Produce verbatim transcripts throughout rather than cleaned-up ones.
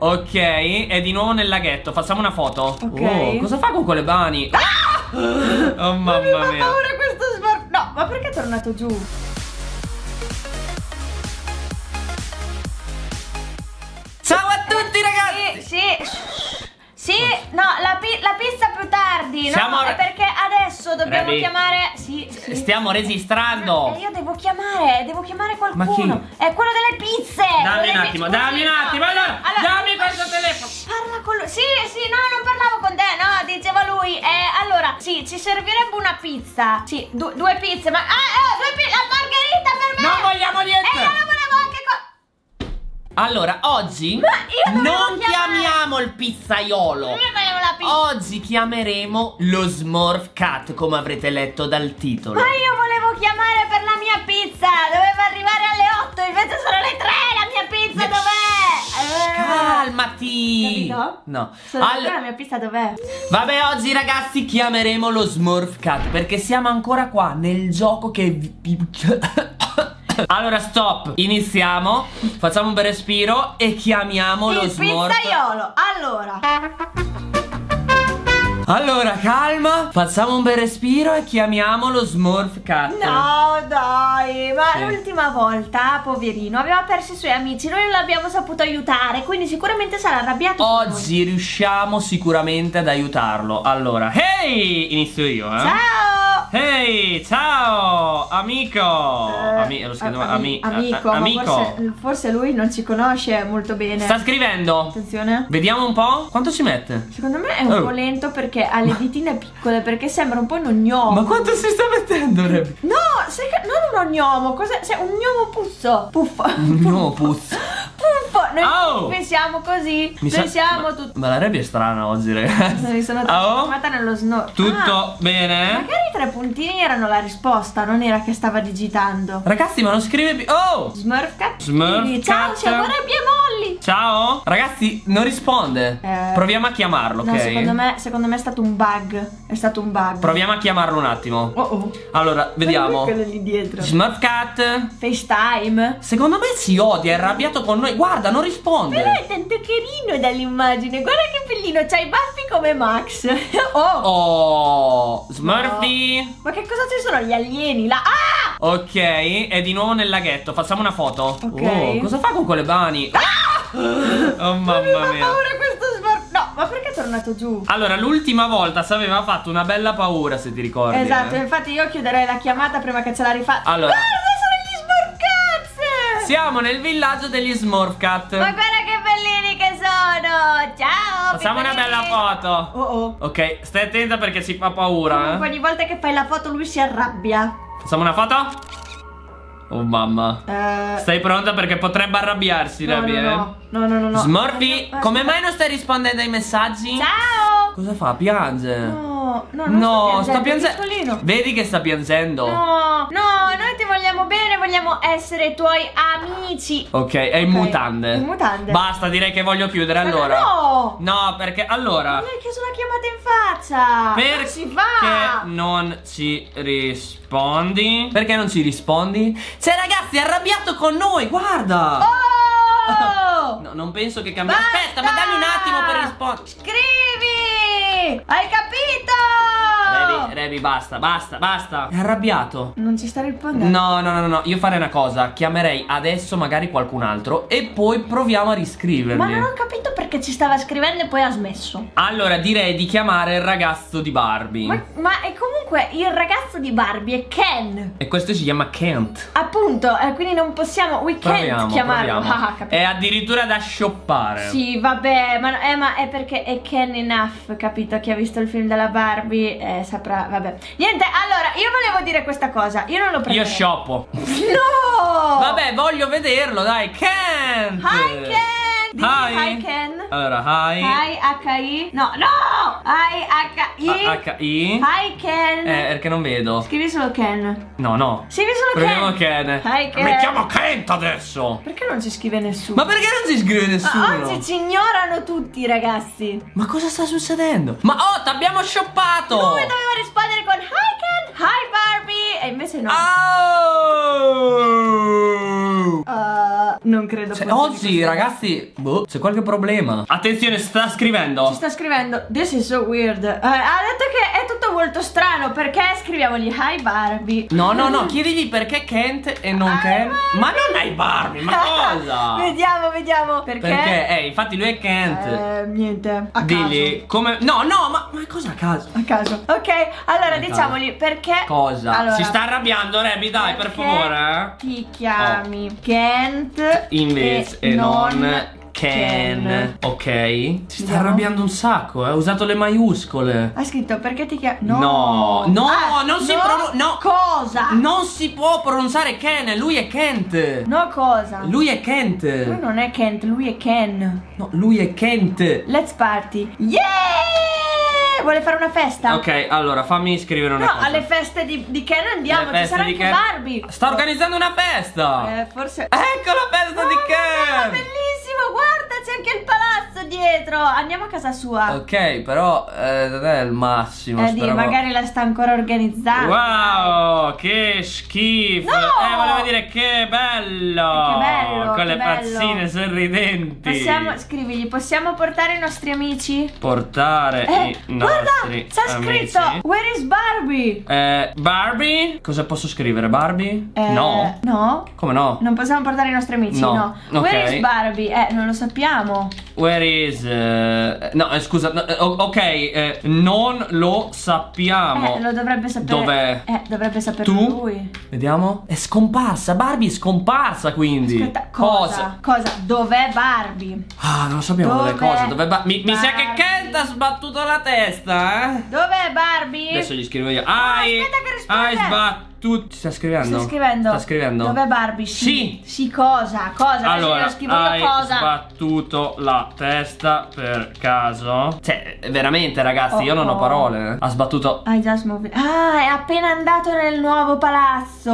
Ok, è di nuovo nel laghetto. Facciamo una foto. Ok. Oh, cosa fa con quelle mani? Ah! Oh mamma Mi fa mia. paura questo smorf. No, ma perché è tornato giù? Ciao a tutti ragazzi. Sì, sì. Sì, no, la, pi la pizza più tardi. Siamo... No, è perché adesso dobbiamo Rebi. chiamare. Sì, sì. Stiamo registrando. E io devo chiamare, devo chiamare qualcuno. Ma chi? È quello delle pizze. Dammi Quello un delle attimo, pizze. dammi un No. attimo. Allora, Allora, dammi questo telefono. Parla con lui. Sì, sì, no, non parlavo con te, no, diceva lui. Eh, allora, sì, ci servirebbe una pizza. Sì, du due pizze, ma. Ah, oh, due pizze, la margherita per me. Non vogliamo niente. E io non volevo anche co Allora, oggi Ma io dovevo non chiamare- chiamiamo il pizzaiolo. Io volevo la pizza. Oggi chiameremo lo Smurf Cat, come avrete letto dal titolo. Ma io volevo chiamare per la mia pizza. Doveva arrivare alle otto, invece sono le tre. La mia pizza dov'è? Calmati. Capito? No. Sono All- la mia pizza dov'è? Vabbè, oggi ragazzi chiameremo lo Smurf Cat perché siamo ancora qua nel gioco che vi- Allora stop, iniziamo. Facciamo un bel respiro e chiamiamo Il lo Smurf. pizzaiolo. Allora. Allora calma, facciamo un bel respiro e chiamiamo lo Smurf Cat. No, dai, ma Sì. l'ultima volta, poverino, aveva perso i suoi amici. Noi non l'abbiamo saputo aiutare, quindi sicuramente sarà arrabbiato con noi. Oggi riusciamo sicuramente ad aiutarlo. Allora, hey, inizio io, eh. Ciao! Hey, ciao, amico. Eh, Ami- lo scrivo, ami- ami- amico, a- ma amico. Forse, forse lui non ci conosce molto bene. Sta scrivendo. Attenzione. Vediamo un po'. Quanto ci mette? Secondo me è un Oh. po' lento perché ha le ditine piccole, perché sembra un po' un gnomo. Ma quanto si sta mettendo, Rebi? No, sai che non un gnomo, cos'è? Sei un gnomo puzzo. Puffo. No, puzza. Puffo. Noi Oh. pensiamo così. Mi sa- pensiamo ma, tutti. ma la Rebi è strana oggi, ragazzi. Mi sono Oh? trasformata nello snor. Tutto Ah, bene? magari i tre puntini erano la risposta, non era che stava digitando. Ragazzi, ma non scrive più. Oh! Smurf cat. Smurf Ciao, cat. siamo Rebi e Molly. Ciao? Ragazzi, non risponde. Eh. Proviamo a chiamarlo, ok? No, secondo me, secondo me è stato un bug. È stato un bug. Proviamo a chiamarlo un attimo. Oh oh. Allora, vediamo. Quello lì dietro. Smurf Cat. FaceTime. Secondo me ci odia, è arrabbiato con noi. Guarda, non risponde. Però è tanto carino dall'immagine. Guarda che bellino, c'ha i baffi come Max. Oh. Oh, Smurfy. Ma che cosa ci sono gli alieni là? Ah! Ok, è di nuovo nel laghetto. Facciamo una foto. Ok. Oh, cosa fa con quelle mani? Ah! Oh mamma Mi fa mia. paura questo smurf. No, ma perché è tornato giù? Allora, l'ultima volta ci aveva fatto una bella paura, se ti ricordi. Esatto, eh. infatti io chiuderei la chiamata prima che ce la rifà. Allora. Guarda, sono gli Smurf Cats! Siamo nel villaggio degli Smurf Cat. Ma guarda che bellini che sono! Ciao! Facciamo una piccolini. bella foto. Oh oh. Ok, stai attenta perché ci fa paura, Comunque eh. ogni volta che fai la foto lui si arrabbia. Facciamo una foto? Oh mamma. Eh, Stai pronta perché potrebbe arrabbiarsi, no, Rebi, no, eh? no, no, no, no, no. Smurfy, No, no, come aspetta. mai non stai rispondendo ai messaggi? Ciao! Cosa fa? Piange? No, no, non No, sta piangendo, sta è piangendo. piccolino. Vedi che sta piangendo? No, no, noi ti vogliamo bene, vogliamo essere tuoi amici. Ok, è in Ok, mutande. in mutande. Basta, direi che voglio chiudere Ma allora. no! No, perché allora. Mi hai chiesto una chiamata in faccia. Perché Non si fa. non ci rispondi? Perché non ci rispondi? Cioè, ragazzi, è arrabbiato con noi, guarda. Oh! No, non penso che cambi. Basta! Aspetta, ma dammi un attimo per rispondere. Scrivi! Hai capito? Rebi, Rebi, basta, basta, basta. È arrabbiato. Non ci sta rispondendo. No, no, no, no, io farei una cosa. Chiamerei adesso magari qualcun altro e poi proviamo a riscrivergli. Ma non ho capito perché ci stava scrivendo e poi ha smesso. Allora, direi di chiamare il ragazzo di Barbie. Ma, ma e comunque il ragazzo di Barbie è Ken. E questo si chiama Kent. Appunto, eh, quindi non possiamo. We can't Proviamo, chiamarlo. proviamo. Ah, capito. È addirittura da shoppare. Sì, vabbè, ma, eh, ma è perché è Ken enough, capito? Chi ha visto il film della Barbie eh, saprà, vabbè. Niente, allora, io volevo dire questa cosa, io non lo prendo. Io shoppo. No! Vabbè, voglio vederlo, dai, Kent. Hi Ken! Digli Hi. hi Ken. Allora, hi. Hi H I. No, no! Hi H I. H I. Hi Ken. Eh, perché non vedo. Scrivi solo Ken. No, no. Scrivi solo Proviamo Ken. Ken. Hi Ken. Mi chiamo Kent adesso. Perché non ci scrive nessuno? Ma perché non si scrive Ma nessuno? oggi ci ignorano tutti, ragazzi. Ma cosa sta succedendo? Ma oh, t'abbiamo shoppato. Lui doveva rispondere con hi Ken, hi Barbie. E invece no. Oh! No! Uh, non credo Cioè, fosse oggi, di questo. ragazzi, boh, c'è qualche problema. Attenzione, sta scrivendo. Ci sta scrivendo This is so weird. Eh, ha detto che è tutto molto strano. Perché scriviamogli Hi Barbie. No, no, no, chiedigli perché Kent e non Ah, Ken. Barbie. Ma non hai Barbie, ma cosa? Vediamo, vediamo. Perché? Perché? Eh, infatti lui è Kent. Eh, niente. A Digli come. No, no, ma, ma cosa a caso? caso. A caso. Ok, allora A diciamogli perché. Cosa? Allora, Si sta arrabbiando, Rebi, dai, per perché favore. Ti chiami Kent Invece e non Ken. Ken. Ok. Si sta Vediamo. arrabbiando un sacco, eh. Ha usato le maiuscole. Ha scritto perché ti chiami. No, no, Ah, non si no, pronun- no. Cosa? Non si può pronunciare Ken, lui è Kent. No, cosa? Lui è Kent. Lui non è Kent, lui è Ken. No, lui è Kent. Let's party. Yeah! Vuole fare una festa? Ok, allora fammi scrivere una No, cosa. alle feste di, di Ken andiamo, Le ci feste sarà di anche Ken. Barbie. Sta organizzando una festa. Eh, forse. Ecco la festa di Oh, ma Ken. bellissimo, guarda, c'è anche il palazzo dietro. Andiamo a casa sua. Ok, però eh, non è il massimo. Eh, di, speravo- magari la sta ancora organizzando. Wow, che schifo. No! Eh, volevo dire che bello. Che bello, Con che le bello. pazzine sorridenti. Possiamo, scrivigli, possiamo portare i nostri amici? Portare Eh, i guarda, nostri c'è amici. scritto Where is Barbie? Eh, Barbie? Cosa posso scrivere? Barbie? Eh, No. No? Come no? Non possiamo portare i nostri amici, No. no. Ok. Where is Barbie? Eh, non lo sappiamo. Where is eh, no, eh, scusa, no, eh, o- ok, eh, non lo sappiamo. Eh, lo dovrebbe sapere. Dov'è? Eh, dovrebbe saperlo Tu? lui. Vediamo. È scomparsa, Barbie è scomparsa quindi. Aspetta, cosa? Cosa? Dov'è Barbie? Ah, non lo sappiamo dove, Dov'è cosa. Dove ba- mi, mi sa che Barbie? Kent ha sbattuto la testa, eh? Dov'è Barbie? Adesso gli scrivo io. No, Hai, aspetta che risponde. hai sbattuto. Ci sta scrivendo? Sta scrivendo. Sta scrivendo. Dov'è Barbie? Sì. Sì, cosa? Cosa? Allora, Adesso glielo scrivo hai io cosa. sbattuto la testa per caso? Cioè, veramente ragazzi, io non ho Oh, oh. parole. Ha sbattuto. I just moved. Ah, è appena andato nel nuovo palazzo.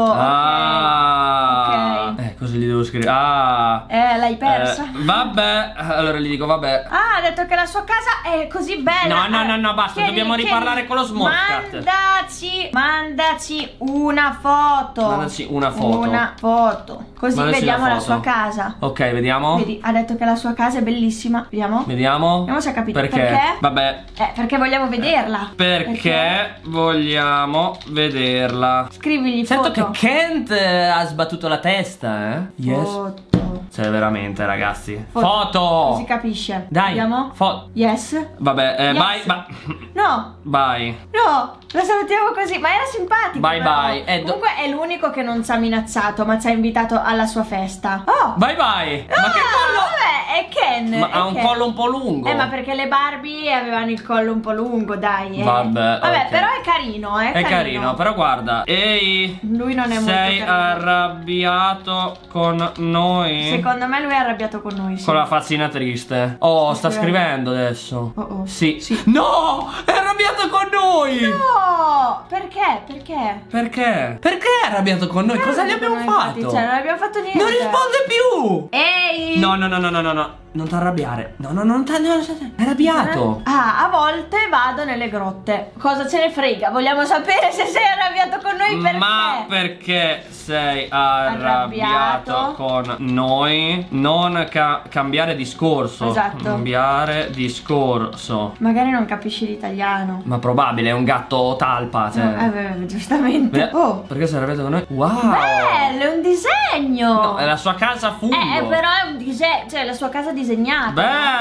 Ah, Ok. eh, cosa gli devo scrivere? Ah, Eh, l'hai persa. eh, vabbè. Allora gli dico, vabbè. Ah, ha detto che la sua casa è così bella. No, no, no, no, basta, Chiedi- dobbiamo chiedi- riparlare con lo Smurfcat. Mandaci, mandaci una foto. Mandaci una foto. Una foto. Così Mandaci vediamo la la, foto. sua casa. Ok, vediamo. Vedi, ha detto che la sua casa è bellissima. Vediamo. Vediamo. Vediamo se ha capito. Perché? Perché? Vabbè. Eh, perché vogliamo vederla. Perché, vogliamo vederla. Scrivigli Certo foto. che Kent eh, ha sbattuto la testa, eh? Yes. Foto. Cioè, veramente, ragazzi. Foto. Foto. Si capisce. Dai. Vediamo. Foto. Yes. Vabbè, eh, Yes. bye, ba- No. bye. No, lo salutiamo così, ma era simpatico. Bye però. bye. Eh, do- Comunque è l'unico che non ci ha minacciato, ma ci ha invitato alla sua festa. Oh! Bye bye. Ah, Ma che collo? vabbè, è Ken. Ma è ha un Ken. collo un po' lungo. Eh, ma perché le Barbie avevano il collo un po' lungo, dai. Eh. Vabbè, Vabbè, ok. però è carino, eh. È carino, però guarda. Ehi. Lui non è molto Sei carino. arrabbiato con noi? Secondo me lui è arrabbiato con noi, sì. Con la fazzina triste. Oh, sta Sta scrivendo adesso. Oh, oh. Sì. Sì. No! È arrabbiato con noi! No! Perché? Perché? Perché? Perché è arrabbiato con noi? Cosa gli abbiamo Noi, infatti, fatto? Cioè, non abbiamo fatto niente. Non risponde più! Ehi! No, no, no, no, no, no, no. Non ti arrabbiare. No, no, no, non ti è arrabbiato. Ah, a volte vado nelle grotte. Cosa ce ne frega? Vogliamo sapere se sei arrabbiato con noi perché? Ma perché sei arrabbiato, Arrabbiato. con noi? Non ca- cambiare discorso. Esatto. Cambiare discorso. Magari non capisci l'italiano. Ma probabile, è un gatto talpa. Cioè. Eh, beh, giustamente. Beh, Oh, perché sei arrabbiato con noi? Wow! bello, è un disegno. No, è la sua casa fungo. Eh, però è un disegno, cioè la sua casa disegnata.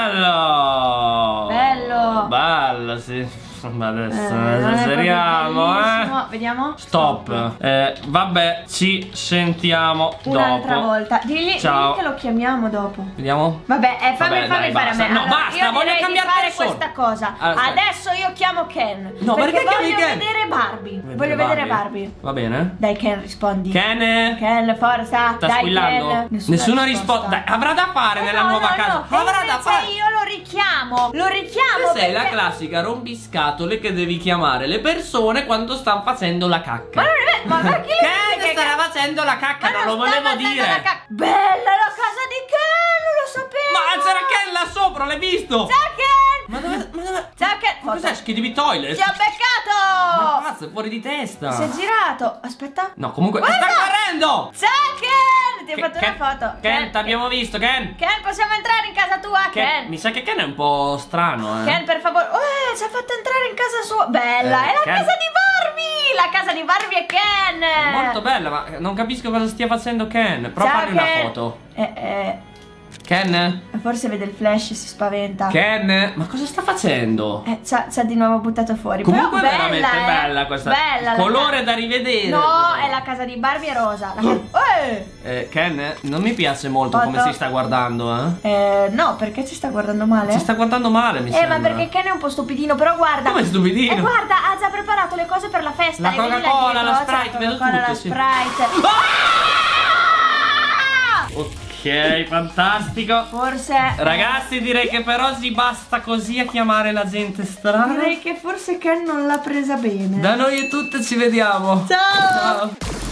Bello! Bello. Bello, sì. Ma adesso Eh, non è proprio esageriamo, eh. bellissimo. Vediamo. Stop. Eh, vabbè, ci sentiamo Un'altra dopo. volta. Digli, Ciao. digli che lo chiamiamo dopo. Vediamo? Vabbè, eh, fammi, Vabbè, fammi dai, fare basta. a me. No, Allora, basta, io voglio direi cambiare di fare persona. questa cosa. Allora, aspetta. Adesso io chiamo Ken. No, perché chiami voglio Ken? vedere Barbie. Vuoi Voglio vedere Barbie. Va bene? Dai Ken, rispondi. Ken? Ken, forza. Sta Dai, squillando? Ken. Nessuna risposta. Dai, avrà da fare Eh, nella no, nuova no, casa. no. E Avrà da invece fare. io lo richiamo. Lo richiamo. Sei la perché- classica rompiscatole che devi chiamare le persone quando stanno facendo la cacca. Ma non è vero, ma perché lo Ken dici che- stava facendo la cacca, Ma non lo sta volevo facendo dire. la ca- Bella la casa di Ken, non lo sapevo. Ma c'era Ken là sopra, l'hai visto? Ciao Ken. Ma dove? Ma dove? Ciao Ken. Ma cos'è? Schedivi toilet? Ti ho Ma beccato. cazzo, è fuori di testa. Si è girato. Aspetta. No, comunque Guarda! sta correndo! Ciao Ken. ti ho fatto una foto. Ken, ti abbiamo visto, Ken. Ken, possiamo entrare in casa tua, Ken? Ken. Mi sa che Ken è un po' strano, eh. Ken, per favore. Oh, ci ha fatto entrare in casa sua. Bella, Eh, è la Ken. casa di Barbie. La casa di Barbie e Ken. È molto bella, ma non capisco cosa stia facendo Ken. Prova a Ciao, fargli una Ken. foto. Eh, eh. Ken? Forse vede il flash e si spaventa. Ken? Ma cosa sta facendo? Eh, ci ha, ci ha di nuovo buttato fuori. Comunque Però è bella, veramente eh. bella questa. Bella, la Colore ca- da rivedere. No, è la casa di Barbie e rosa. La ca- eh! Eh, Ken, non mi piace molto Foto. come si sta guardando, eh. Eh, no, perché ci sta guardando male? Si sta guardando male, mi Eh, sembra. ma perché Ken è un po' stupidino, però guarda. Come stupidino? E guarda, ha già preparato le cose per la festa. La e vedi là Coca-Cola, dietro, la c'è Sprite, vedo Coca-Cola, tutto, la sì. Sprite. Ok, fantastico. Forse Ragazzi, direi che per oggi basta così a chiamare la gente strana. direi che forse Ken non l'ha presa bene. Da noi è tutto, ci vediamo. Ciao! Ciao.